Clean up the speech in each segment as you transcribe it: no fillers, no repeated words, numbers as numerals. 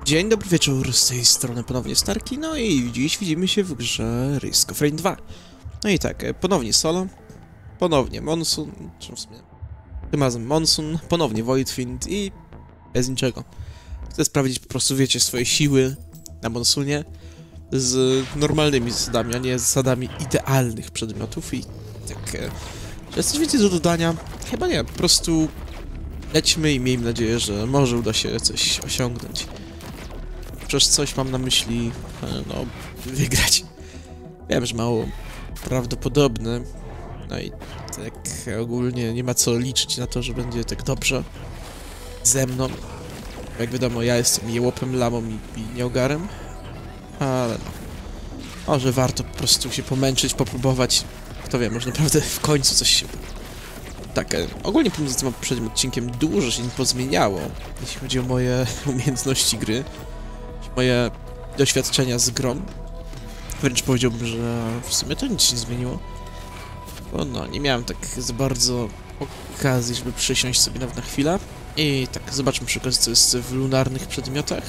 Dzień dobry wieczór, z tej strony ponownie Starki, no i dziś widzimy się w grze Risk of Rain 2. No i tak, ponownie solo, ponownie Monsoon, czy w sumie tym razem Monsoon, ponownie Voidfiend i bez niczego. Chcę sprawdzić po prostu, wiecie, swoje siły na Monsoonie z normalnymi zasadami, a nie zasadami idealnych przedmiotów i tak, czy jest coś więcej do dodania? Chyba nie, po prostu lećmy i miejmy nadzieję, że może uda się coś osiągnąć. Przecież coś mam na myśli, no, wygrać. Wiem, że mało prawdopodobne, no i tak ogólnie nie ma co liczyć na to, że będzie tak dobrze ze mną. Jak wiadomo, ja jestem jełopem, lamą i nieogarem, ale no, może warto po prostu się pomęczyć, popróbować. Kto wie, może naprawdę w końcu coś się... Tak, ogólnie pomiędzy tym poprzednim odcinkiem dużo się nie pozmieniało, jeśli chodzi o moje umiejętności gry. Moje doświadczenia z grą. Wręcz powiedziałbym, że w sumie to nic się nie zmieniło. Bo no, nie miałem tak za bardzo okazji, żeby przysiąść sobie nawet na chwilę. I tak, zobaczmy przy okazji, co jest w lunarnych przedmiotach.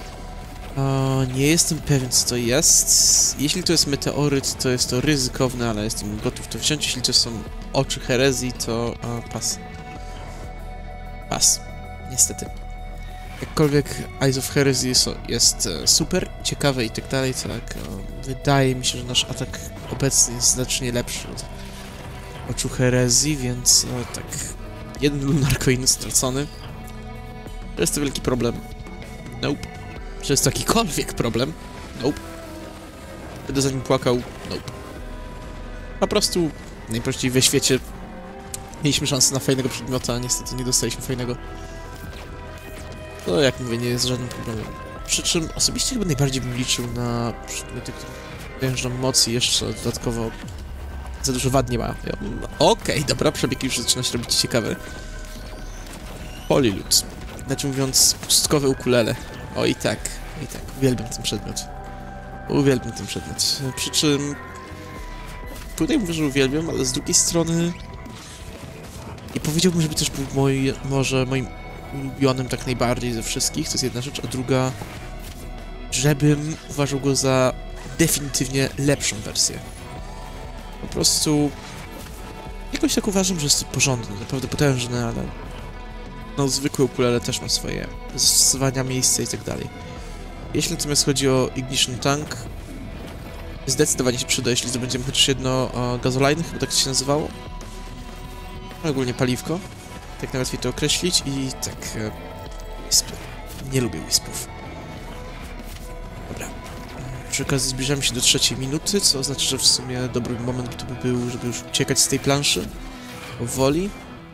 Nie jestem pewien, co to jest. Jeśli to jest meteoryt, to jest to ryzykowne, ale jestem gotów to wziąć. Jeśli to są oczy herezji, to pas. Pas. Niestety. Jakkolwiek Eyes of Heresy jest super, ciekawe i tak dalej, tak, wydaje mi się, że nasz atak obecny jest znacznie lepszy od oczu herezji, więc tak, jeden lunar coin stracony. Czy jest to wielki problem? Nope. Czy jest to jakikolwiek problem? Nope. Będę za nim płakał? Nope. Po prostu najprościej we świecie mieliśmy szansę na fajnego przedmiota, a niestety nie dostaliśmy fajnego. To, jak mówię, nie jest żadnym problemem. Przy czym osobiście chyba najbardziej bym liczył na przedmioty, które wężą mocy i jeszcze dodatkowo za dużo wad nie ma. Okej, dobra, przebieg już zaczyna się robić ciekawy. Polylud. Znaczy mówiąc, pustkowe ukulele. O i tak, uwielbiam ten przedmiot. Uwielbiam ten przedmiot. Przy czym... Tutaj mówię, że uwielbiam, ale z drugiej strony... Nie powiedziałbym, żeby też był może moim ulubionym tak najbardziej ze wszystkich, to jest jedna rzecz, a druga, żebym uważał go za definitywnie lepszą wersję. Po prostu jakoś tak uważam, że jest to porządne, naprawdę potężne, ale no zwykłe ukulele też ma swoje zastosowania, miejsce i tak dalej. Jeśli natomiast chodzi o Ignition Tank, zdecydowanie się przyda, jeśli zdobędziemy chociaż jedno gazoline, chyba tak to się nazywało. Ogólnie paliwko. Tak najłatwiej to określić i tak... Wispy. Nie lubię wispów. Dobra. Przy okazji zbliżamy się do 3. minuty, co oznacza, że w sumie dobry moment to by był, żeby już uciekać z tej planszy. Powoli.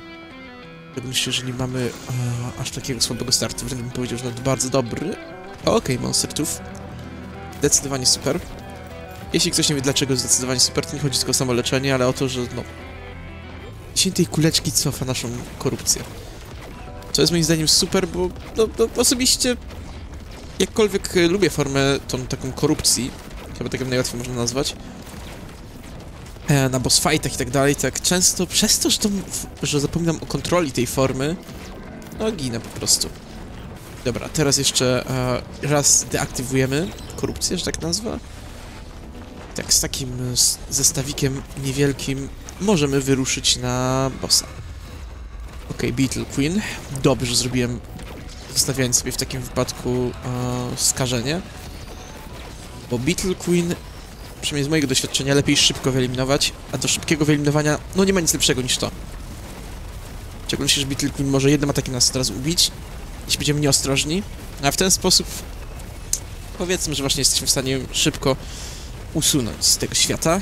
Myślę, że nie mamy aż takiego słabego startu, wręcz bym powiedział, że nawet bardzo dobry. Okej, Monster Tooth. Zdecydowanie super. Jeśli ktoś nie wie dlaczego zdecydowanie super, to nie chodzi tylko o samo leczenie, ale o to, że no... tej kuleczki cofa naszą korupcję. Co jest moim zdaniem super, bo no, osobiście jakkolwiek lubię formę tą taką korupcji, chyba tak ją najłatwiej można nazwać, na boss fightach i tak dalej, tak często przez to, że zapominam o kontroli tej formy, no ginę po prostu. Dobra, teraz jeszcze raz deaktywujemy korupcję, że tak nazwę. Tak, z takim zestawikiem niewielkim możemy wyruszyć na bossa. Okej, Beetle Queen. Dobrze zrobiłem, zostawiając sobie w takim wypadku skażenie. Bo Beetle Queen, przynajmniej z mojego doświadczenia, lepiej szybko wyeliminować, a do szybkiego wyeliminowania, no nie ma nic lepszego niż to. W szczególności, że Beetle Queen może jednym atakiem nas teraz ubić, jeśli będziemy nieostrożni, a w ten sposób powiedzmy, że właśnie jesteśmy w stanie szybko usunąć z tego świata.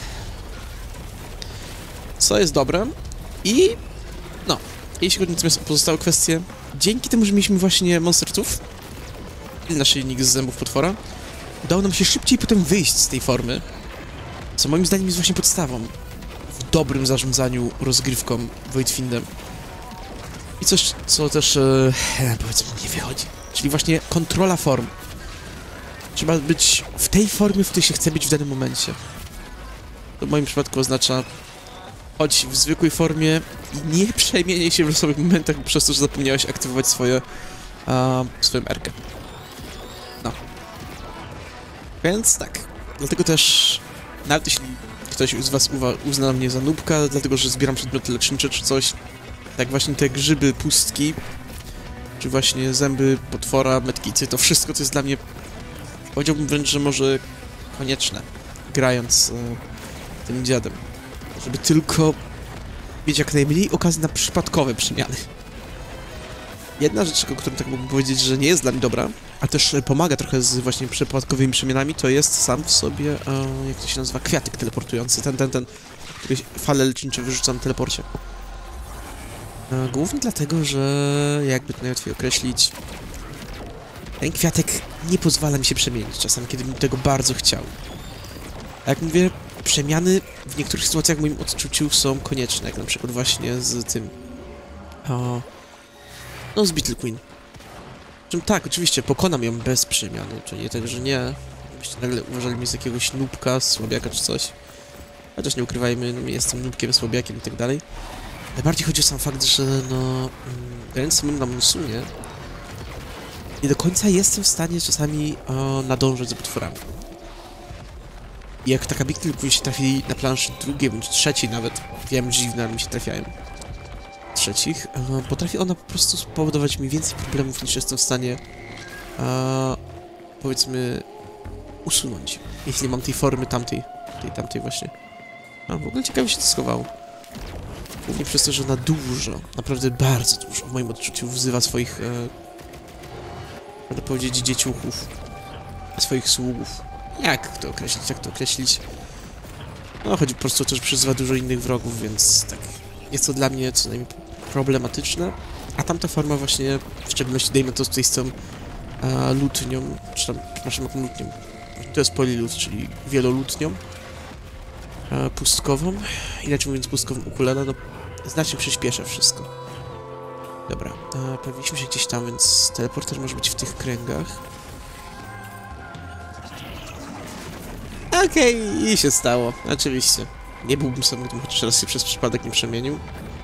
Co jest dobre. I no, jeśli chodzi natomiast o pozostałe kwestie, dzięki temu, że mieliśmy właśnie Monster Tooth, naszyjnik z zębów potwora, udało nam się szybciej potem wyjść z tej formy, co moim zdaniem jest właśnie podstawą w dobrym zarządzaniu rozgrywką Voidfindem. I coś, co też, powiedzmy, nie wychodzi. Czyli właśnie kontrola form. Trzeba być w tej formie, w której się chce być w danym momencie. To w moim przypadku oznacza chodź w zwykłej formie i nie przemieniaj się w losowych momentach przez to, że zapomniałeś aktywować swoją erkę. Więc tak, dlatego też, nawet jeśli ktoś z was uzna mnie za nubka, dlatego że zbieram przedmioty lecznicze czy coś, tak właśnie te grzyby, pustki, czy właśnie zęby potwora, medkity, to wszystko to jest dla mnie, powiedziałbym wręcz, że może konieczne, grając tym dziadem, żeby tylko mieć jak najmniej okazji na przypadkowe przemiany. Jedna rzecz, o której tak mógłbym powiedzieć, że nie jest dla mnie dobra, a też pomaga trochę z właśnie przypadkowymi przemianami, to jest sam w sobie, jak to się nazywa, kwiatek teleportujący, ten, który fale lecznicze wyrzuca na teleporcie. Głównie dlatego, że jakby to najłatwiej określić, ten kwiatek nie pozwala mi się przemienić czasami, kiedy bym tego bardzo chciał. A jak mówię, przemiany w niektórych sytuacjach w moim odczuciu są konieczne, jak na przykład właśnie z tym... no, z Beetle Queen. Czym tak, oczywiście, pokonam ją bez przemiany, to nie tak, że nie. Byście nagle uważali mnie z jakiegoś nubka, słabiaka czy coś. Chociaż nie ukrywajmy, no, jestem nubkiem, słabiakiem i tak dalej. Najbardziej chodzi o sam fakt, że no... grając samym na Monsunie, nie do końca jestem w stanie czasami nadążać za potworami. I jak taka Beetle Queen się trafi na planszy drugiej bądź trzeciej nawet, wiem, dziwne, ale mi się trafiają. Trzecich, potrafi ona po prostu spowodować mi więcej problemów niż jestem w stanie powiedzmy usunąć, jeśli mam tej formy tamtej właśnie. A w ogóle ciekawie się to schowało. Głównie przez to, że ona dużo, naprawdę bardzo dużo w moim odczuciu wzywa swoich można powiedzieć dzieciuchów, swoich sługów. Jak to określić? No chodzi po prostu o to, że przyzywa dużo innych wrogów, więc tak jest to dla mnie co najmniej problematyczne, a tamta forma właśnie, w szczególności dajmy to tutaj z tą lutnią, czy tam, przepraszam, jaką lutnią, to jest polilut, czyli wielolutnią, pustkową, inaczej mówiąc pustkową ukulele, no znacznie przyspiesza wszystko. Dobra, pojawiliśmy się gdzieś tam, więc teleporter może być w tych kręgach. Okej, i się stało, oczywiście. Nie byłbym sam, gdybym chociaż raz się przez przypadek nie przemienił.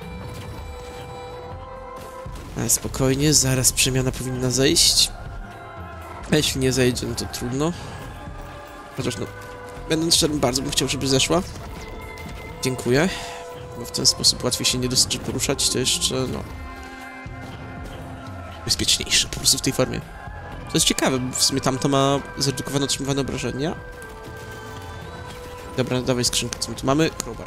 Ale spokojnie, zaraz przemiana powinna zejść. A jeśli nie zejdzie, no to trudno. Chociaż no, będąc szczerym, bardzo bym chciał, żeby zeszła. Dziękuję. Bo w ten sposób łatwiej się nie dosyć poruszać, to jeszcze, no... bezpieczniejsze po prostu w tej formie. To jest ciekawe, bo w sumie tamto ma zredukowane otrzymywane obrażenia. Dobra, dawaj skrzynkę, co my tu mamy? Crowbar.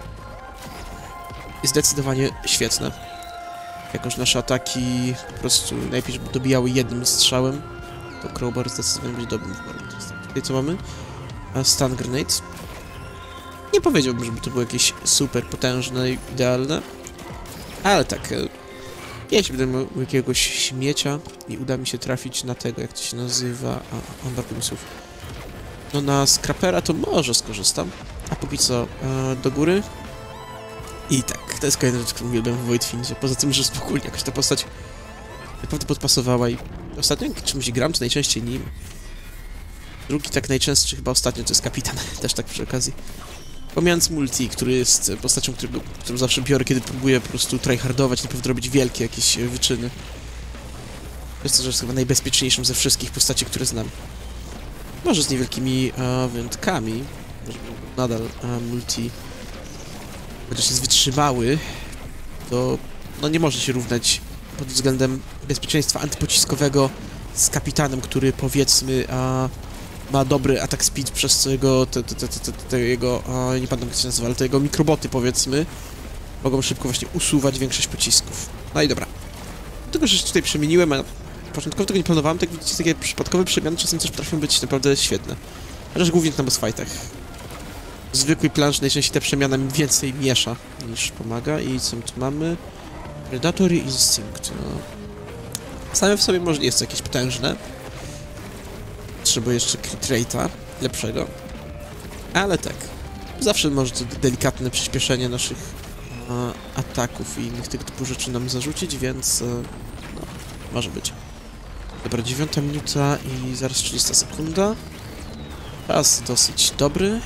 I zdecydowanie świetne. Jako że nasze ataki po prostu najlepiej, żeby dobijały jednym strzałem, to Crowbar zdecydowanie będzie dobrym wyborem. Tutaj co mamy? Stun Grenade. Nie powiedziałbym, żeby to było jakieś super potężne i idealne, ale tak, jeśli będę miał jakiegoś śmiecia i uda mi się trafić na tego, jak to się nazywa, on brak pomysłów. No na Scrapera to może skorzystam, a póki co do góry. I tak, to jest kolejna rzecz, którą uwielbiam w Voidfindzie. Poza tym, że spokojnie jakoś ta postać naprawdę podpasowała i ostatnio jak czymś gram, to najczęściej nim. Drugi tak najczęstszy chyba ostatnio to jest Kapitan, też tak przy okazji. Pomijając multi, który jest postacią, którą zawsze biorę, kiedy próbuję po prostu tryhardować, naprawdę robić wielkie jakieś wyczyny. To jest to, że jest chyba najbezpieczniejszą ze wszystkich postaci, które znam. Może z niewielkimi wyjątkami, że nadal multi, chociaż jest wytrzymały, to no nie może się równać pod względem bezpieczeństwa antypociskowego z Kapitanem, który powiedzmy ma dobry atak speed, przez co jego, jego nie pamiętam jak się nazywa, ale te jego mikroboty powiedzmy mogą szybko właśnie usuwać większość pocisków. No i dobra. Dlatego, że się tutaj przemieniłem, a początkowo tego nie planowałem, tak widzicie, takie przypadkowe przemiany czasem też potrafią być naprawdę świetne. Chociaż głównie na boss fightach. W zwykłej planszy najczęściej ta przemiana mi więcej miesza niż pomaga. I co my tu mamy? Predatory Instinct, no. Same w sobie może nie jest to jakieś potężne. Trzeba jeszcze crit rate'a lepszego. Ale tak. Zawsze może to delikatne przyspieszenie naszych ataków i innych tego typu rzeczy nam zarzucić, więc no, może być. Dobra, 9 minuta i zaraz 30 sekunda. Czas dosyć dobry.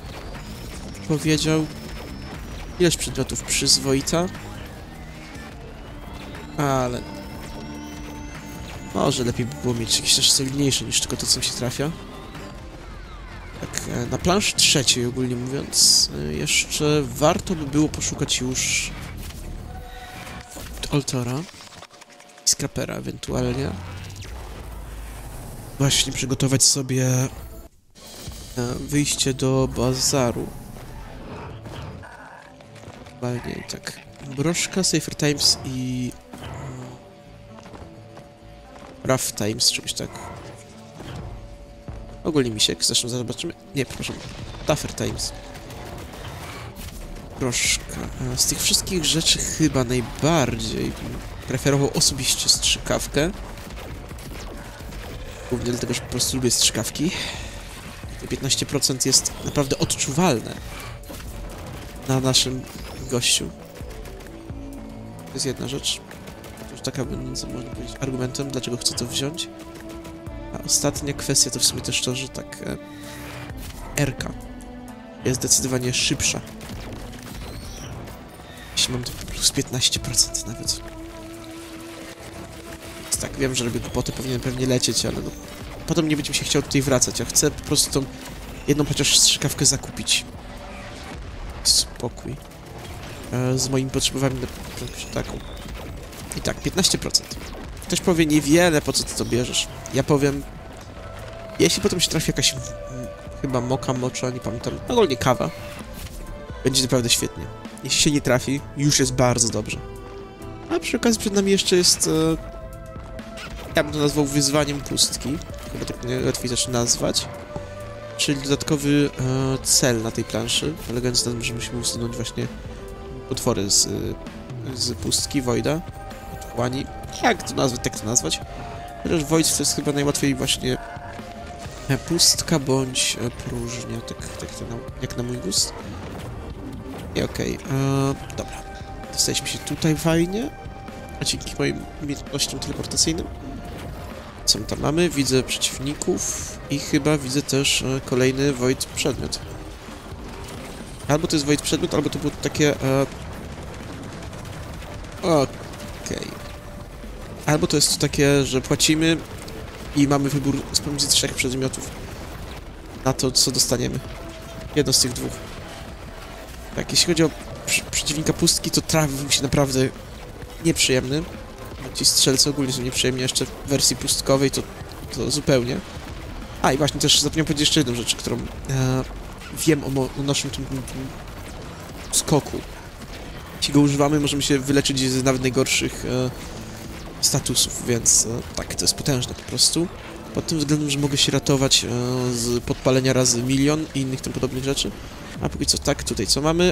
Powiedział. Ilość przedmiotów przyzwoita. Ale... może lepiej by było mieć jakieś też solidniejsze niż tylko to, co mi się trafia. Tak, na planszy trzeciej ogólnie mówiąc, jeszcze warto by było poszukać już Altora i Scrapera ewentualnie. Właśnie przygotować sobie wyjście do bazaru. Normalnie tak. Broszka, Safer Times i Rough Times, czegoś tak. Ogólnie misiek, zresztą zobaczymy. Nie, przepraszam. Tougher Times. Broszka. Z tych wszystkich rzeczy chyba najbardziej bym preferował osobiście strzykawkę. Głównie dlatego, że po prostu lubię strzykawki. Te 15% jest naprawdę odczuwalne na naszym gościu. To jest jedna rzecz. To już taka, można powiedzieć, argumentem, dlaczego chcę to wziąć. A ostatnia kwestia to w sumie też to, że tak... R-ka jest zdecydowanie szybsza. Jeśli mam to plus 15% nawet. Więc tak, wiem, że robię głupoty, powinienem pewnie lecieć, ale no... Potem nie będzie mi się chciał tutaj wracać, a chcę po prostu tą jedną chociaż strzykawkę zakupić. Spokój. Z moimi potrzebami na taką. I tak, 15%. Ktoś powie, niewiele, po co ty to bierzesz? Ja powiem... Jeśli potem się trafi jakaś... chyba mocza, nie pamiętam. Ogólnie kawa. Będzie naprawdę świetnie. Jeśli się nie trafi, już jest bardzo dobrze. A przy okazji przed nami jeszcze jest... ja bym to nazwał wyzwaniem pustki. Chyba tak najłatwiej zaczyna nazwać. Czyli dodatkowy cel na tej planszy, polegający na tym, że musimy usunąć właśnie potwory z pustki, Voida, otchłani. Jak to nazwać, tak to nazwać. Chociaż Void to jest chyba najłatwiej właśnie pustka bądź próżnia, tak jak na mój gust. I okej, dobra. Dostaliśmy się tutaj fajnie, a dzięki moim umiejętnościom teleportacyjnym. Co my tam mamy? Widzę przeciwników i chyba widzę też kolejny Void przedmiot. Albo to jest Void przedmiot, albo to było takie... Okej. Albo to jest to takie, że płacimy i mamy wybór z pomiędzy 3 przedmiotów na to, co dostaniemy. Jedno z tych dwóch. Tak, jeśli chodzi o przeciwnika pustki, to trafił się naprawdę nieprzyjemny. Ci strzelcy ogólnie są nieprzyjemni, jeszcze w wersji pustkowej to zupełnie. A i właśnie też zapomniałem powiedzieć jeszcze jedną rzecz, którą wiem o naszym tym skoku. Jeśli go używamy, możemy się wyleczyć z nawet najgorszych statusów, więc tak, to jest potężne po prostu. Pod tym względem, że mogę się ratować z podpalenia razy milion i innych tym podobnych rzeczy. A póki co tak, tutaj co mamy?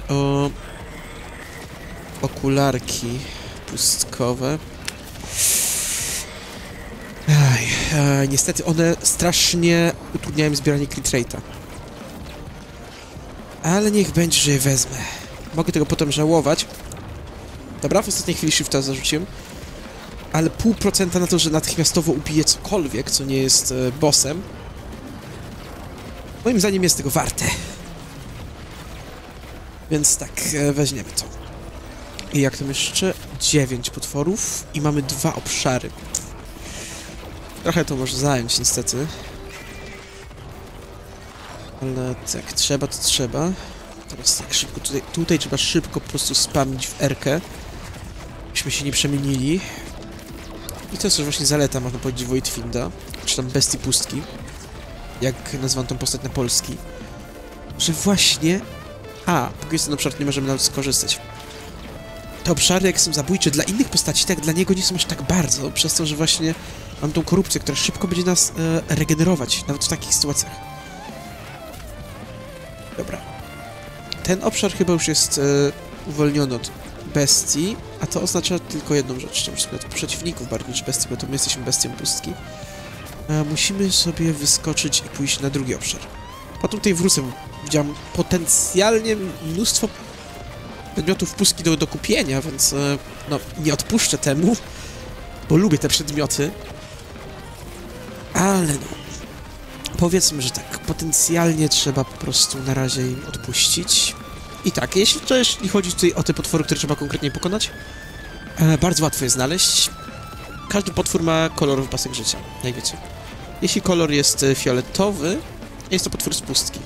Okularki pustkowe. Niestety one strasznie utrudniają zbieranie crit rate'a. Ale niech będzie, że je wezmę. Mogę tego potem żałować. Dobra, w ostatniej chwili shifta zarzuciłem. Ale 0,5% na to, że natychmiastowo ubije cokolwiek, co nie jest bossem. Moim zdaniem jest tego warte. Więc tak, weźmiemy to. I jak tam jeszcze? 9 potworów i mamy 2 obszary. Trochę to może zająć, niestety. Ale tak, trzeba to trzeba. Teraz tak szybko, tutaj trzeba szybko po prostu spamić w R-kę. Byśmy się nie przemienili. I to jest też właśnie zaleta, można powiedzieć, Voidfinda, czy tam Bestii Pustki, jak nazywam tą postać na polski, że właśnie... póki jest ten obszar, nie możemy nawet skorzystać. Te obszary, jak są zabójcze dla innych postaci, tak dla niego nie są aż tak bardzo, przez to, że właśnie mam tą korupcję, która szybko będzie nas regenerować, nawet w takich sytuacjach. Dobra. Ten obszar chyba już jest uwolniony od bestii, a to oznacza tylko jedną rzecz, od przeciwników bardziej niż bestii, bo to my jesteśmy bestią pustki. Musimy sobie wyskoczyć i pójść na drugi obszar. Potem tutaj wrócę, widziałem potencjalnie mnóstwo przedmiotów pustki do kupienia, więc no, nie odpuszczę temu, bo lubię te przedmioty. Ale no, powiedzmy, że tak, potencjalnie trzeba po prostu na razie im odpuścić. I tak, jeśli chodzi tutaj o te potwory, które trzeba konkretnie pokonać, bardzo łatwo je znaleźć. Każdy potwór ma kolorowy pasek życia, jak wiecie. Jeśli kolor jest fioletowy, Jest to potwór z pustki.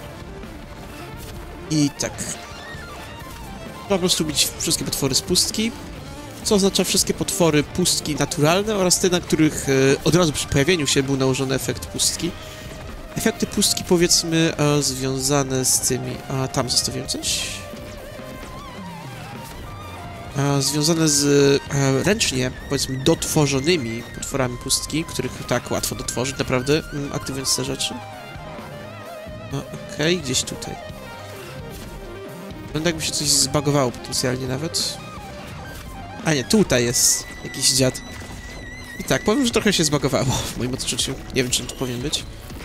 I tak. Po prostu bić wszystkie potwory z pustki, co oznacza wszystkie potwory pustki naturalne oraz te, na których od razu przy pojawieniu się był nałożony efekt pustki. Efekty pustki, powiedzmy, związane z tymi... A tam zostawiłem coś? Związane z ręcznie, powiedzmy, dotworzonymi potworami pustki, których tak łatwo dotworzyć, naprawdę, aktywując te rzeczy. Okej, gdzieś tutaj. Wygląda jakby się coś zbagowało potencjalnie nawet. A nie, tutaj jest jakiś dziad. I tak, powiem, że trochę się zbagowało w moim odczuciu. Nie wiem, czy to powinien być.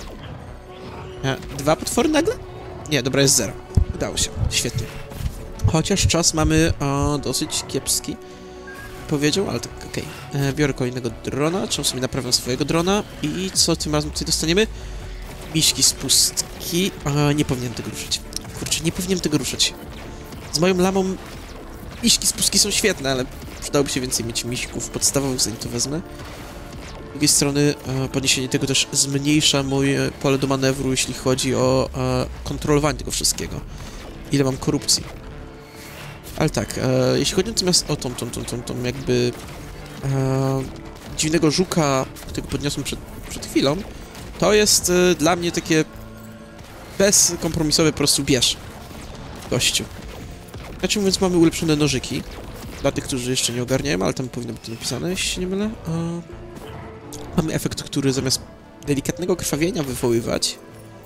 2 potwory nagle? Nie, dobra, jest 0. Udało się, świetnie. Chociaż czas mamy dosyć kiepski, powiedział, ale tak, okej. Biorę kolejnego drona, czym sobie naprawiam swojego drona. I co tym razem tutaj dostaniemy? Miśki z pustki. Nie powinienem tego ruszyć. Kurczę, nie powinienem tego ruszać. Z moją lamą miśki z pustki są świetne, ale przydałoby się więcej mieć miśków podstawowych, zanim to wezmę. Z drugiej strony podniesienie tego też zmniejsza moje pole do manewru, jeśli chodzi o kontrolowanie tego wszystkiego. Ile mam korupcji. Ale tak, jeśli chodzi natomiast o tą jakby dziwnego żuka, którego podniosłem przed chwilą, to jest dla mnie takie bezkompromisowe, po prostu bierz, gościu. Znaczy mówiąc, mamy ulepszone nożyki, dla tych, którzy jeszcze nie ogarniają, ale tam powinno być to napisane, jeśli się nie mylę. Mamy efekt, który zamiast delikatnego krwawienia wywoływać,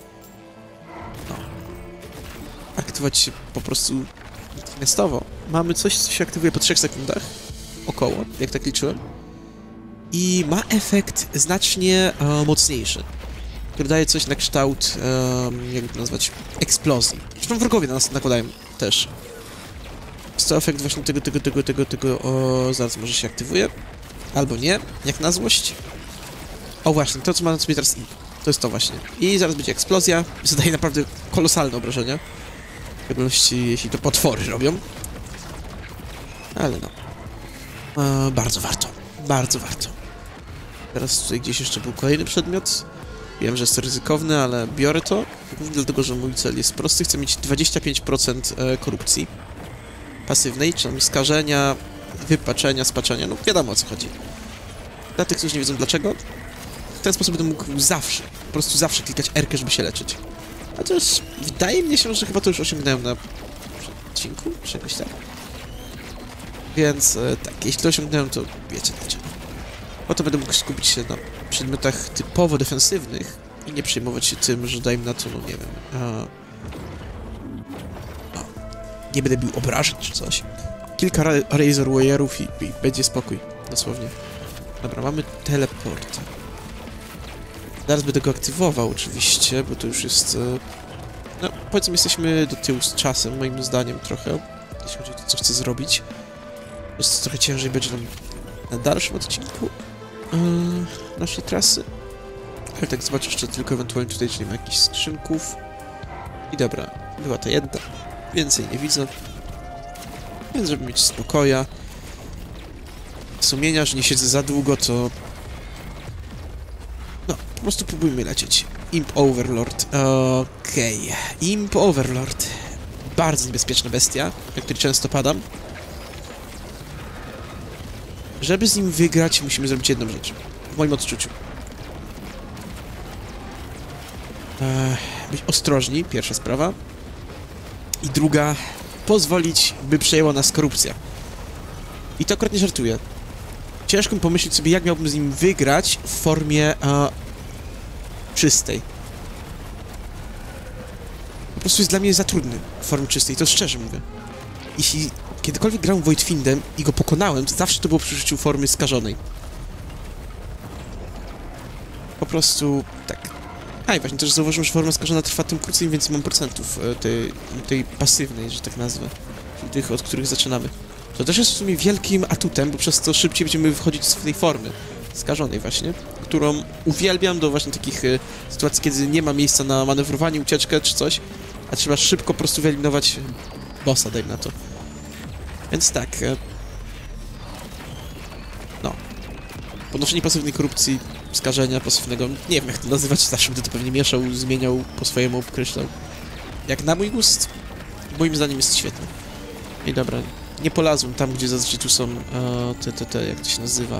aktywować się po prostu natychmiastowo. Mamy coś, co się aktywuje po 3 sekundach, około, jak tak liczyłem, i ma efekt znacznie mocniejszy, który daje coś na kształt, jakby to nazwać, eksplozji. Zresztą wrogowie na nas nakładają też. Jest to efekt właśnie tego, zaraz może się aktywuje, albo nie, jak na złość. O właśnie, to co ma na sobie teraz to jest to właśnie. I zaraz będzie eksplozja, zadaje naprawdę kolosalne obrażenia. W szczególności jeśli to potwory robią. Ale no. Bardzo warto. Bardzo warto. Teraz tutaj gdzieś jeszcze był kolejny przedmiot. Wiem, że jest to ryzykowne, ale biorę to. Głównie dlatego, że mój cel jest prosty. Chcę mieć 25% korupcji pasywnej, czyli skażenia, wypaczenia, spaczenia. No wiadomo, o co chodzi. Dla tych, którzy nie wiedzą dlaczego, w ten sposób będę mógł zawsze, po prostu zawsze klikać R-kę, żeby się leczyć. A to już wydaje mi się, że chyba to już osiągnąłem na odcinku, czy jakoś tak. Więc tak, jeśli to osiągnąłem, to wiecie dlaczego. Potem będę mógł skupić się na przedmiotach typowo defensywnych i nie przejmować się tym, że dajmy na to, no nie wiem, nie będę bił obrażeń czy coś. Kilka Razor Wire'ów i będzie spokój, dosłownie. Dobra, mamy teleport. Zaraz będę go aktywował oczywiście, bo to już jest... No, powiedzmy, jesteśmy do tyłu z czasem, moim zdaniem trochę, jeśli chodzi o to, co chcę zrobić. Jest trochę ciężej będzie nam na dalszym odcinku naszej trasy. Ale tak zobaczę jeszcze tylko ewentualnie tutaj, czy nie ma jakichś skrzynków. I dobra, była to jedna. Więcej nie widzę. Więc żeby mieć spokoja, sumienia, że nie siedzę za długo, to... No, po prostu próbujmy lecieć. Imp Overlord. Okej. Imp Overlord. Bardzo niebezpieczna bestia, na której często padam. Żeby z nim wygrać, musimy zrobić jedną rzecz. W moim odczuciu. Być ostrożni, pierwsza sprawa. I druga, pozwolić, by przejęła nas korupcja. I to akurat nie żartuję. Ciężko mi pomyśleć sobie, jak miałbym z nim wygrać w formie czystej. Po prostu jest dla mnie za trudny w formie czystej, to szczerze mówię. Jeśli kiedykolwiek grałem Voidfindem i go pokonałem, to zawsze to było przy użyciu formy skażonej. Po prostu tak. A i właśnie też zauważyłem, że forma skażona trwa tym krócej, więc mam procentów tej pasywnej, że tak nazwę. Czyli tych, od których zaczynamy. To też jest w sumie wielkim atutem, bo przez to szybciej będziemy wychodzić z tej formy skażonej właśnie, którą uwielbiam do właśnie takich sytuacji, kiedy nie ma miejsca na manewrowanie, ucieczkę czy coś, a trzeba szybko po prostu wyeliminować bossa, dajmy na to. Więc tak. No. Podnoszenie pasywnej korupcji skażenia pasywnego. Nie wiem jak to nazywać, zawsze będę to pewnie mieszał, zmieniał, po swojemu określał. Jak na mój gust, moim zdaniem jest świetny. I dobra, nie polazłem tam, gdzie zazwyczaj tu są jak to się nazywa,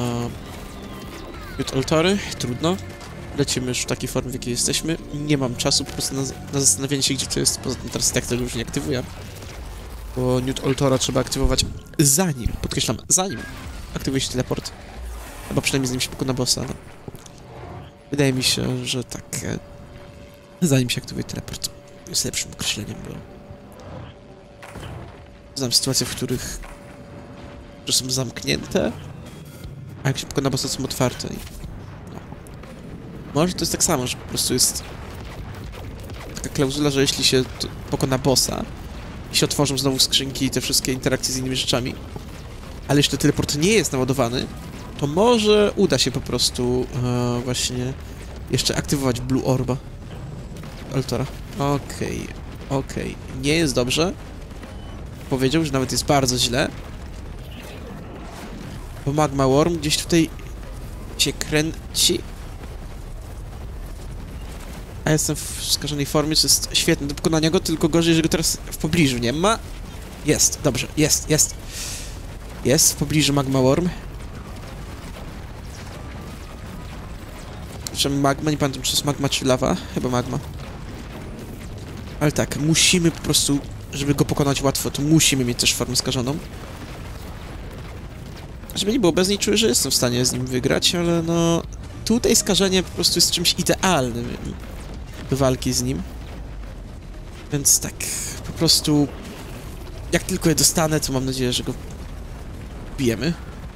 Mute Altory, trudno. Lecimy już w takiej formie, w jakiej jesteśmy. Nie mam czasu po prostu na zastanowienie się, gdzie to jest. Poza tym teraz tak tego już nie aktywuję. Bo Mute Altora trzeba aktywować zanim, podkreślam, zanim aktywuje się teleport. Chyba przynajmniej zanim się pokona bossa, no. Wydaje mi się, że tak. Zanim się aktywuje teleport. Jest lepszym określeniem, bo... Znam sytuacje, w których... że są zamknięte, a jak się pokona bossa, są otwarte i... No. Może to jest tak samo, że po prostu jest... taka klauzula, że jeśli się pokona bossa i się otworzą znowu skrzynki i te wszystkie interakcje z innymi rzeczami, ale jeśli teleport nie jest naładowany, to może uda się po prostu właśnie jeszcze aktywować Blue Orba Altora. Okej. Nie jest dobrze. Powiedział, że nawet jest bardzo źle. Bo Magma Worm gdzieś tutaj się kręci. A jestem w skażonej formie, co jest świetne do pokonania go, tylko gorzej, że go teraz w pobliżu nie ma. Jest, dobrze, jest. Jest w pobliżu Magma Worm. Magma, nie pamiętam, czy to jest magma, czy lawa. Chyba magma. Ale tak, musimy po prostu, żeby go pokonać łatwo, to musimy mieć też formę skażoną. Żeby nie było, bez niej czuję, że jestem w stanie z nim wygrać, ale no... Tutaj skażenie po prostu jest czymś idealnym do walki z nim. Więc tak, po prostu... Jak tylko je dostanę, to mam nadzieję, że go bijemy.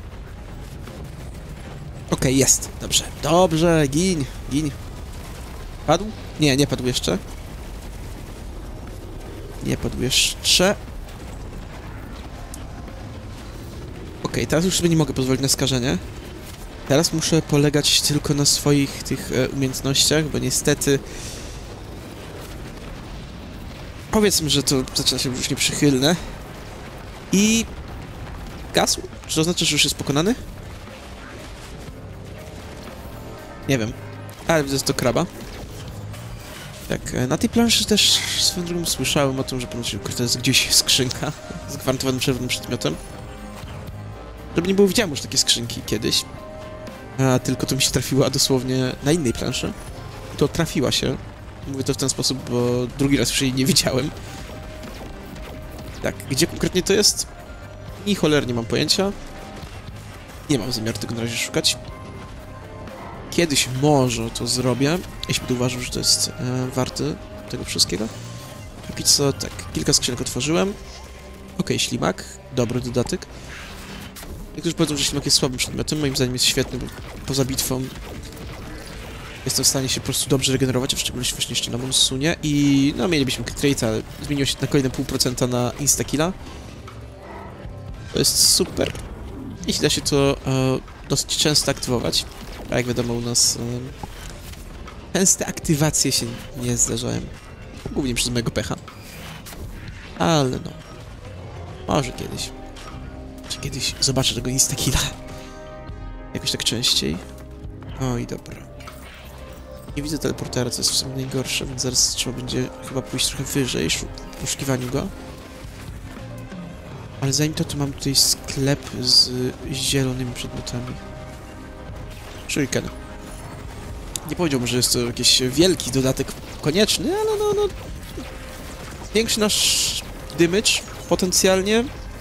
Okej, jest. Dobrze, gin. Padł? Nie padł jeszcze. Okej, teraz już sobie nie mogę pozwolić na skażenie. Teraz muszę polegać tylko na swoich tych umiejętnościach, bo niestety... Powiedzmy, że to zaczyna się już nieprzychylne. I... Gasł? Czy to znaczy, że już jest pokonany? Nie wiem. Ale widzę, że to kraba. Tak, na tej planszy też swoją drogą słyszałem o tym, że ponoć ukryta jest gdzieś skrzynka z gwarantowanym czerwonym przedmiotem. Żeby nie było, widziałem już takie skrzynki kiedyś. A tylko to mi się trafiła dosłownie na innej planszy. I to trafiła się. Mówię to w ten sposób, bo drugi raz już jej nie widziałem. Tak, gdzie konkretnie to jest? Ni cholernie mam pojęcia. Nie mam zamiaru tego na razie szukać. Kiedyś może to zrobię, jeśli będę uważał, że to jest warte tego wszystkiego. Póki co, tak, kilka skrzynek otworzyłem. Okej, ślimak, dobry dodatek. Niektórzy powiedzą, że ślimak jest słabym przedmiotem, moim zdaniem jest świetny, bo poza bitwą jestem w stanie się po prostu dobrze regenerować, a w szczególności właśnie jeszcze na Monsunie. I no, mielibyśmy click ale zmieniło się na kolejne 0,5% na instakilla. To jest super. Jeśli da się to dosyć często aktywować. A jak wiadomo, u nas częste aktywacje się nie zdarzają. Głównie przez mojego pecha. Ale no. Może kiedyś. Czy kiedyś zobaczę tego instakilla. Jakoś tak częściej. Oj, dobra. Nie widzę teleportera, co jest w sumie najgorsze, więc zaraz trzeba będzie chyba pójść trochę wyżej w poszukiwaniu go. Ale zanim to mam tutaj sklep z zielonymi przedmiotami. Shuriken. Nie powiedziałbym, że jest to jakiś wielki dodatek konieczny, ale no... Większy nasz damage potencjalnie.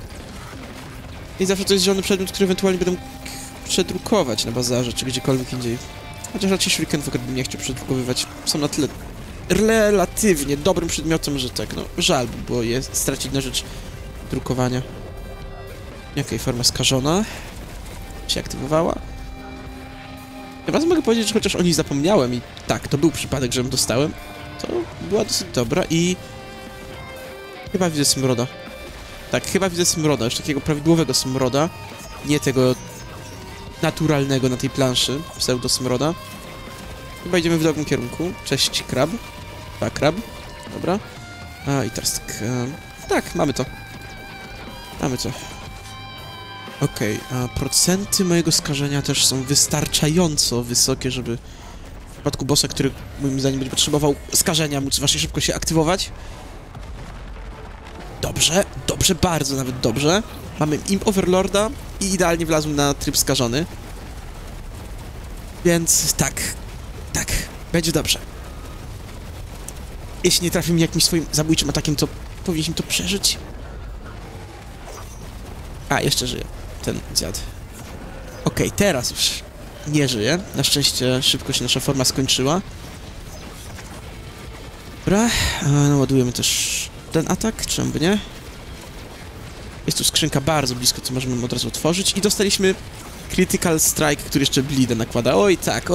I zawsze to jest zielony przedmiot, który ewentualnie będę mógł przedrukować na bazarze, czy gdziekolwiek indziej. Chociaż raczej Shurikenów bym nie chciał przedrukowywać. Są na tyle relatywnie dobrym przedmiotem, że tak, no żal by było je stracić na rzecz drukowania. Okej, forma skażona się aktywowała. Chyba mogę powiedzieć, że chociaż o niej zapomniałem i tak, to był przypadek, że ją dostałem, to była dosyć dobra i... Chyba widzę smroda. Tak, chyba widzę smroda, już takiego prawidłowego smroda, nie tego naturalnego na tej planszy, pseudo-smroda. Chyba idziemy w dobrym kierunku. Cześć, krab. Tak, krab. Dobra. A, i teraz tak... tak, mamy to. Okej, a procenty mojego skażenia też są wystarczająco wysokie, żeby w przypadku bossa, który moim zdaniem będzie potrzebował skażenia, móc właśnie szybko się aktywować. Dobrze, dobrze, bardzo nawet dobrze. Mamy Imp Overlorda i idealnie wlazłem na tryb skażony. Więc tak, będzie dobrze. Jeśli nie trafi mi jakimś swoim zabójczym atakiem, to powinniśmy to przeżyć. A, jeszcze żyje ten dziad. Okej, teraz już nie żyje. Na szczęście szybko się nasza forma skończyła. Dobra, no, ładujemy też ten atak, czemu by nie? Jest tu skrzynka bardzo blisko, co możemy od razu otworzyć. I dostaliśmy Critical Strike, który jeszcze bleeda nakłada. Oj tak.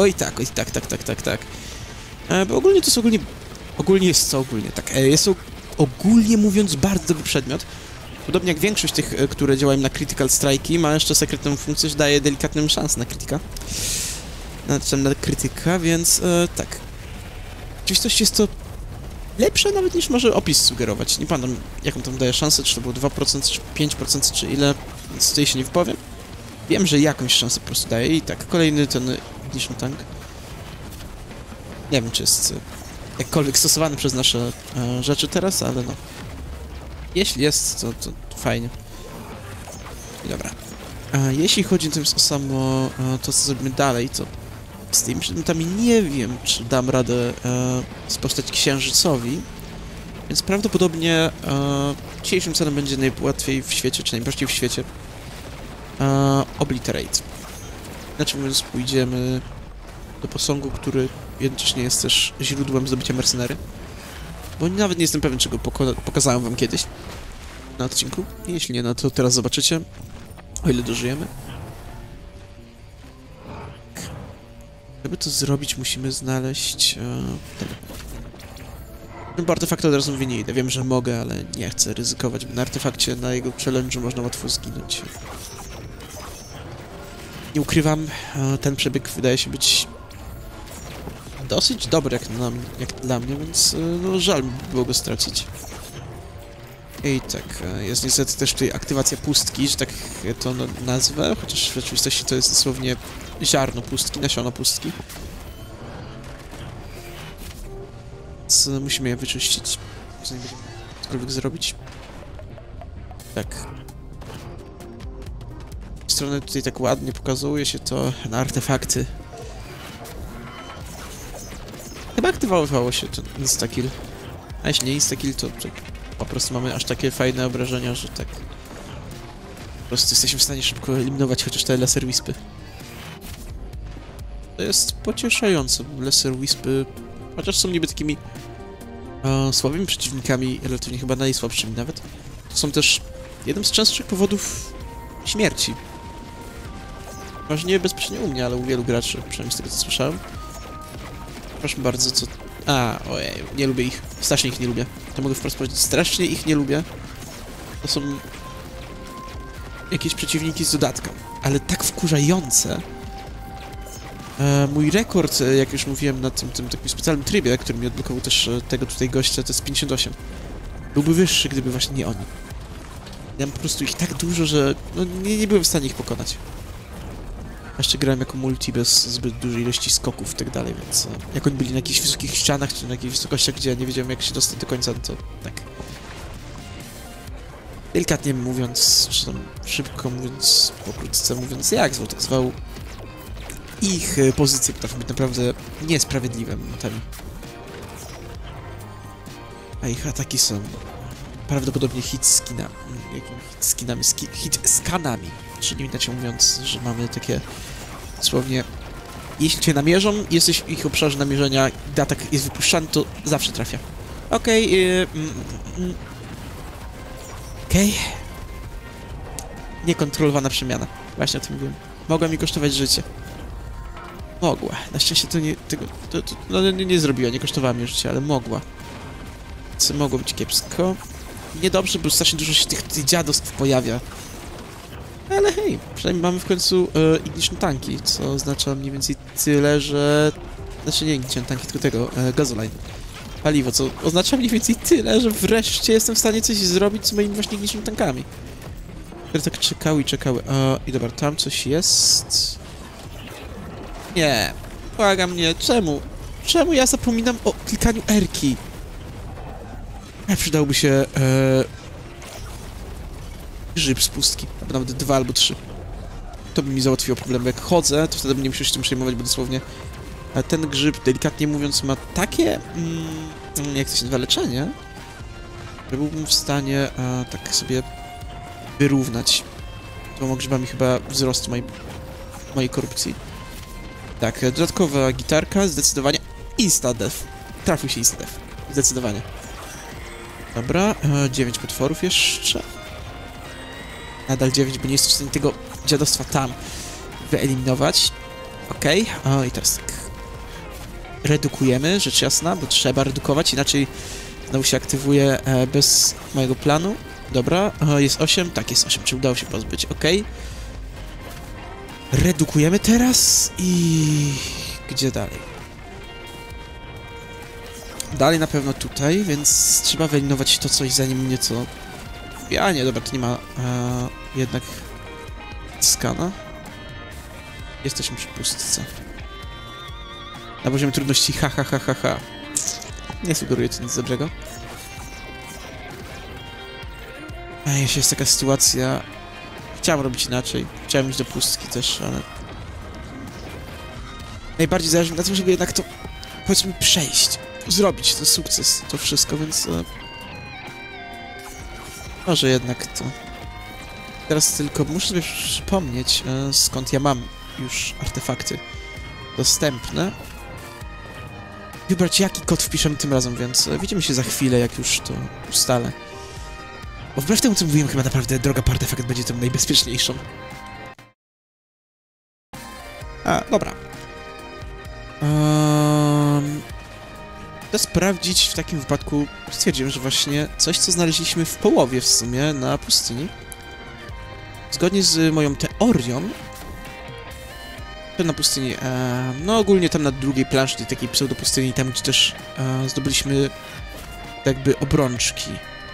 Bo ogólnie to jest ogólnie jest co ogólnie, tak. Jest to ogólnie mówiąc bardzo dobry przedmiot. Podobnie jak większość tych, które działają na Critical Strike'i, ma jeszcze sekretną funkcję, że daje delikatną szansę na krytyka. Na krytyka, więc tak. W rzeczywistości jest to lepsze nawet niż może opis sugerować. Nie pamiętam, jaką tam daje szansę, czy to było 2%, czy 5%, czy ile, więc tutaj się nie wypowiem. Wiem, że jakąś szansę po prostu daje i tak, kolejny ten Ignition Tank. Nie wiem, czy jest jakkolwiek stosowany przez nasze rzeczy teraz, ale no. Jeśli jest, to fajnie. I dobra. Jeśli chodzi o samo to, co zrobimy dalej, to z tymi przedmiotami nie wiem, czy dam radę sprostać Księżycowi, więc prawdopodobnie dzisiejszym celem będzie najłatwiej w świecie, czy najprościej w świecie Obliterate. Inaczej mówiąc, pójdziemy do posągu, który jednocześnie jest też źródłem zdobycia mercenery. Bo nawet nie jestem pewien, czego pokazałem wam kiedyś na odcinku. Jeśli nie, no to teraz zobaczycie, o ile dożyjemy. Żeby to zrobić, musimy znaleźć ten artefakt. Od razu mówię, nie idę. Wiem, że mogę, ale nie chcę ryzykować, bo na artefakcie, na jego challenge'u można łatwo zginąć. Nie ukrywam, ten przebieg wydaje się być dosyć dobry jak dla mnie, więc no, żal by było go stracić. I tak, jest niestety też tutaj aktywacja pustki, że tak to nazwę, chociaż w rzeczywistości to jest dosłownie ziarno pustki, nasiono pustki. Więc musimy je wyczyścić, zanim będziemy cokolwiek zrobić. Tak. Z strony tutaj tak ładnie pokazuje się to na artefakty. Chyba aktywowało się ten instakill. A jeśli nie instakill, to po prostu mamy aż takie fajne obrażenia, że tak... Po prostu jesteśmy w stanie szybko eliminować chociaż te Lesser Wispy. To jest pocieszające, bo Lesser Wispy, chociaż są niby takimi słabymi przeciwnikami, relatywnie chyba najsłabszymi nawet, to są też jednym z częstszych powodów śmierci. Może nie bezpośrednio u mnie, ale u wielu graczy, przynajmniej z tego co słyszałem. Proszę bardzo, co... Ojej, nie lubię ich. Strasznie ich nie lubię. To mogę wprost powiedzieć. Strasznie ich nie lubię. To są... jakieś przeciwniki z dodatkiem. Ale tak wkurzające. Mój rekord, jak już mówiłem, na tym takim specjalnym trybie, który mi odblokował też tego tutaj gościa, to jest 58. Byłby wyższy, gdyby właśnie nie oni. Ja mam po prostu ich tak dużo, że... no, nie byłem w stanie ich pokonać. Jeszcze grałem jako multi bez zbyt dużej ilości skoków i tak dalej, więc jak oni byli na jakichś wysokich ścianach, czy na jakichś wysokościach, gdzie ja nie wiedziałem jak się dostać do końca, no to tak. Delikatnie mówiąc, czy tam szybko mówiąc, pokrótce mówiąc, jak zwał, ich pozycje potrafią być naprawdę niesprawiedliwe momentami. A ich ataki są prawdopodobnie hit skanami, czyli inaczej mówiąc, że mamy takie dosłownie, jeśli cię namierzą, jesteś w ich obszarze namierzenia, gdy atak jest wypuszczany, to zawsze trafia. Okej. Niekontrolowana przemiana. Właśnie o tym mówiłem. Mogła mi kosztować życie. Mogła. Na szczęście to nie... nie zrobiła, nie kosztowała mi życia, ale mogła. Co mogło być kiepsko. Niedobrze, bo strasznie dużo się tych dziadostw pojawia. Ale hej, przynajmniej mamy w końcu Ignition Tanki, co oznacza mniej więcej tyle, że... Znaczy nie Ignition Tanki, tylko tego, Gasoline. Paliwo, co oznacza mniej więcej tyle, że wreszcie jestem w stanie coś zrobić z moimi właśnie Ignition Tankami. które tak czekały i czekały. I dobra, tam coś jest. Nie. Błagam mnie, czemu? Czemu ja zapominam o klikaniu R-ki? Przydałby się grzyb z pustki. Albo nawet 2 albo 3. To by mi załatwiło problem, bo jak chodzę, to wtedy bym nie musiał się tym przejmować, bo dosłownie ten grzyb, delikatnie mówiąc, ma takie, jak to się nazywa, leczenie, że byłbym w stanie tak sobie wyrównać dwoma grzybami chyba wzrost mojej korupcji. Tak, dodatkowa gitarka, zdecydowanie insta-death. Trafił się insta-death. Zdecydowanie. Dobra, 9 potworów jeszcze. Nadal 9, bo nie jestem w stanie tego dziadostwa tam wyeliminować. Okej, i teraz tak. Redukujemy, rzecz jasna, bo trzeba redukować, inaczej znowu się aktywuje bez mojego planu. Dobra, jest 8, tak, jest 8, czy udało się pozbyć, okej. Redukujemy teraz i... Gdzie dalej? Dalej na pewno tutaj, więc trzeba wyeliminować to coś, zanim nieco... A nie, dobra, to nie ma jednak skana. Jesteśmy przy pustce. Na poziomie trudności ha. Nie sugeruję to nic dobrego. A jeśli jest taka sytuacja... Chciałem robić inaczej. Chciałem iść do pustki też, ale... Najbardziej zależy mi na tym, żeby jednak to, powiedzmy, przejść. Zrobić ten sukces, to wszystko, więc... Może jednak to... Teraz tylko muszę sobie przypomnieć, skąd ja mam już artefakty dostępne. Wybrać, jaki kod wpiszemy tym razem, więc widzimy się za chwilę, jak już to ustalę. Bo wbrew temu, co mówiłem, chyba naprawdę droga po artefakt będzie tą najbezpieczniejszą. Dobra. Chcę sprawdzić, w takim wypadku stwierdziłem, że właśnie coś, co znaleźliśmy w połowie w sumie na pustyni. Zgodnie z moją teorią, na pustyni, no ogólnie tam na drugiej planszy, tej takiej pseudopustyni, tam gdzie też zdobyliśmy jakby obrączki.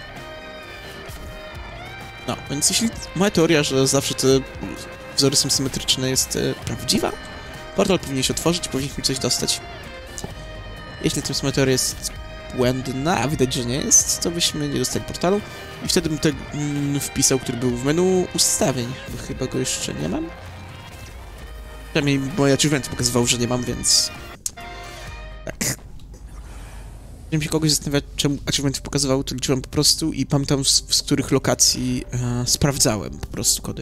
No, więc jeśli moja teoria, że zawsze te wzory są symetryczne, jest prawdziwa, portal powinien się otworzyć, powinniśmy coś dostać. Jeśli natomiast moja teoria jest błędna, a widać, że nie jest, to byśmy nie dostali portalu i wtedy bym ten wpisał, który był w menu ustawień, bo chyba go jeszcze nie mam. Przynajmniej moje achievement pokazywał, że nie mam, więc... Tak. Zanim się kogoś zastanawiać, czemu achievement pokazywał, to liczyłem po prostu i pamiętam, z których lokacji sprawdzałem po prostu kody.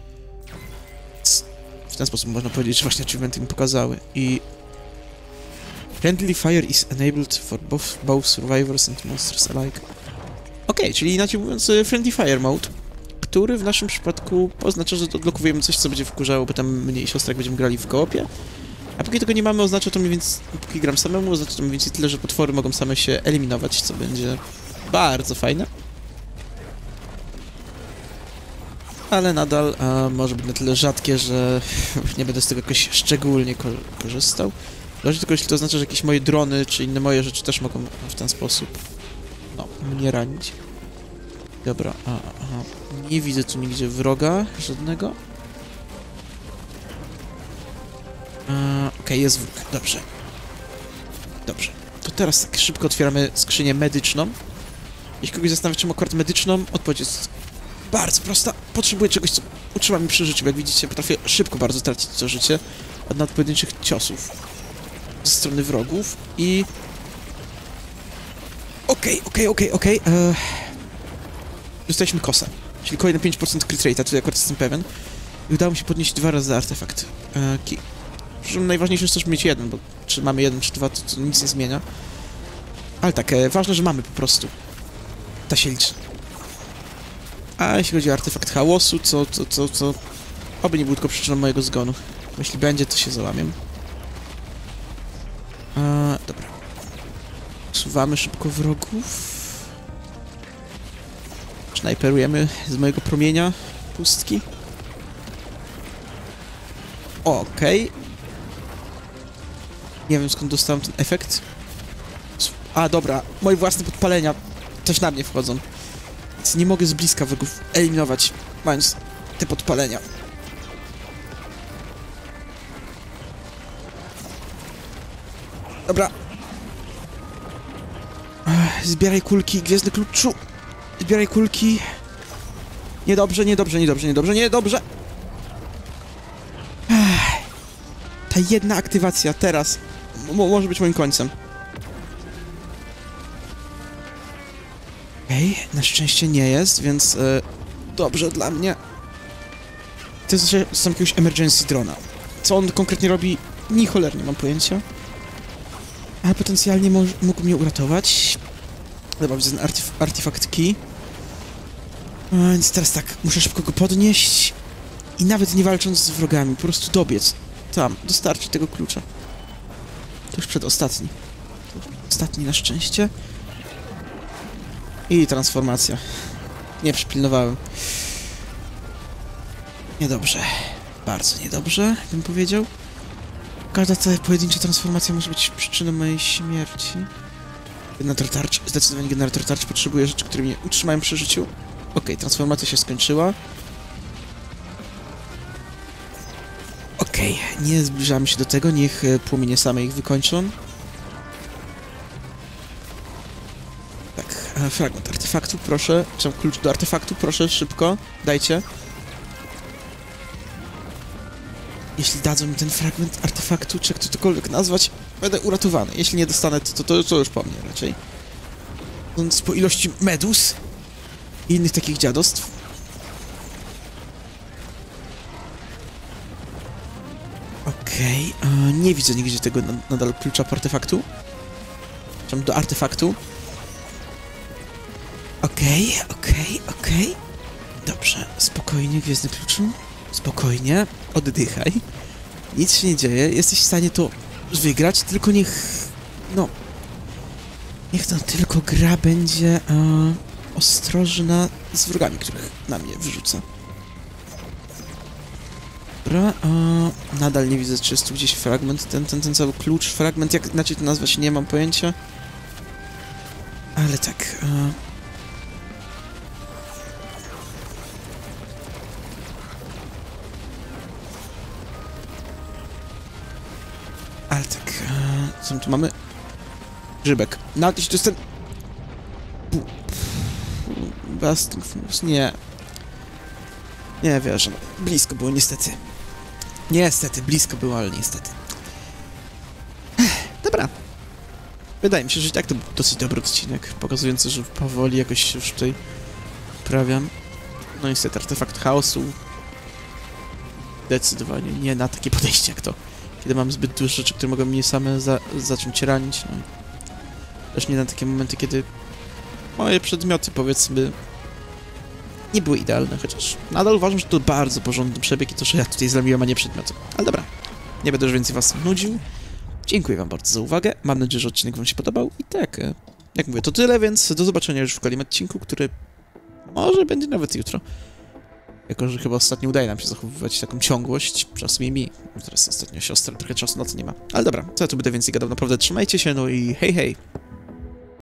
W ten sposób można powiedzieć, że właśnie achievementy mi pokazały i... Friendly fire is enabled for both survivors and monsters alike. Okej, czyli inaczej mówiąc friendly fire mode, który w naszym przypadku oznacza, że odblokowujemy coś, co będzie wkurzało, bo tam mnie i siostra, jak będziemy grali w koopie. A póki tego nie mamy, oznacza to mniej więcej, póki gram samemu, oznacza to mniej więcej tyle, że potwory mogą same się eliminować, co będzie bardzo fajne. Ale nadal może być na tyle rzadkie, że nie będę z tego jakoś szczególnie korzystał. Zależy tylko, jeśli to oznacza, że jakieś moje drony, czy inne moje rzeczy też mogą w ten sposób, no, mnie ranić. Dobra, nie widzę tu nigdzie wroga żadnego. Okej, jest wróg, dobrze. Dobrze, to teraz tak szybko otwieramy skrzynię medyczną. Jeśli kogoś zastanawia, czemu akurat medyczną, odpowiedź jest bardzo prosta. Potrzebuję czegoś, co utrzyma mnie przy życiu. Jak widzicie, potrafię szybko bardzo tracić to życie od nadpojedynczych ciosów ze strony wrogów i... Okej. Dostaliśmy kosę, czyli kolejne 5% crit rate'a, tutaj akurat jestem pewien. I udało mi się podnieść 2 razy artefakt. Najważniejsze jest też mieć jeden, bo czy mamy jeden, czy 2, to nic nie zmienia. Ale tak, ważne, że mamy po prostu. Ta się liczy. A jeśli chodzi o artefakt chaosu, co... Oby nie był tylko przyczyną mojego zgonu. Jeśli będzie, to się załamię. Dobra. Usuwamy szybko wrogów. Snajperujemy z mojego promienia pustki. Okej. Nie wiem, skąd dostałem ten efekt. Dobra. Moje własne podpalenia też na mnie wchodzą. Więc nie mogę z bliska wrogów eliminować, mając te podpalenia. Dobra. Zbieraj kulki, gwiezdny kluczu. Zbieraj kulki. Niedobrze, niedobrze, niedobrze, niedobrze, niedobrze. Ta jedna aktywacja teraz może być moim końcem. Okej, na szczęście nie jest, więc dobrze dla mnie. To jest są jakiegoś emergency drona. Co on konkretnie robi? Ni cholernie mam pojęcia. Ale potencjalnie mógł mnie uratować. Dobra, widzę ten artifact key. Więc teraz tak, muszę szybko go podnieść. I nawet nie walcząc z wrogami, po prostu dobiec. Tam, dostarczyć tego klucza. To już przedostatni. To już ostatni na szczęście. I transformacja. Nie przypilnowałem. Niedobrze. Bardzo niedobrze, bym powiedział. Każda ta pojedyncza transformacja może być przyczyną mojej śmierci. Generator tarcz. Zdecydowanie generator tarcz potrzebuje rzeczy, które mnie utrzymają przy życiu. Okej, transformacja się skończyła. Okej, nie zbliżamy się do tego. Niech płomienie same ich wykończą. Tak, fragment artefaktu, proszę. Czy klucz do artefaktu, proszę, szybko. Dajcie. Jeśli dadzą mi ten fragment artefaktu, czy jak to cokolwiek nazwać, będę uratowany. Jeśli nie dostanę, to już po mnie raczej. Więc po ilości medus i innych takich dziadostw. Okej, nie widzę nigdzie tego nadal klucza po artefaktu. Czy do artefaktu. Okej. Dobrze, spokojnie, gwiezdny kluczu. Spokojnie, oddychaj. Nic się nie dzieje, jesteś w stanie to wygrać, tylko niech... No... Niech to tylko gra będzie ostrożna z wrogami, których na mnie wyrzuca. Dobra, nadal nie widzę, czy jest tu gdzieś fragment, ten cały klucz, fragment, jak inaczej to nazwać, nie mam pojęcia. Ale tak, co my tu mamy? Grzybek. Nawet jeśli to jest ten... Basting Fuse, nie. Nie wierzę, no. Blisko było, niestety. Niestety, blisko było, ale niestety. Dobra. Wydaje mi się, że i tak to był dosyć dobry odcinek, pokazujący, że powoli jakoś się już tutaj uprawiam. No niestety, artefakt chaosu. Zdecydowanie nie na takie podejście jak to. Kiedy mam zbyt dużo rzeczy, które mogą mnie same zacząć ranić, no. Też nie na takie momenty, kiedy moje przedmioty, powiedzmy, nie były idealne, chociaż nadal uważam, że to bardzo porządny przebieg i to, że ja tutaj zlamiłem, a nie przedmioty. Ale dobra, nie będę już więcej was nudził. Dziękuję wam bardzo za uwagę, mam nadzieję, że odcinek wam się podobał i tak, jak mówię, to tyle, więc do zobaczenia już w kolejnym odcinku, który może będzie nawet jutro. Jako, że chyba ostatnio udaje nam się zachowywać taką ciągłość, czasem mi. Teraz ostatnio siostra trochę czasu na to nie ma. Ale dobra, co ja tu będę więcej gadał, naprawdę trzymajcie się, no i hej, hej!